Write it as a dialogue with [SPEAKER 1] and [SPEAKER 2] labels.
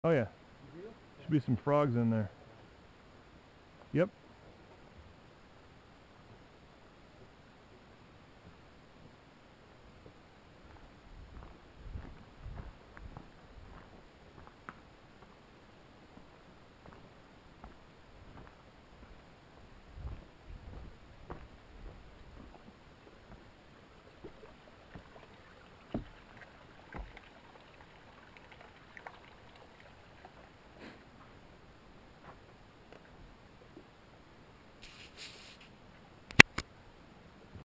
[SPEAKER 1] Oh yeah. Should be some frogs in there. Yep.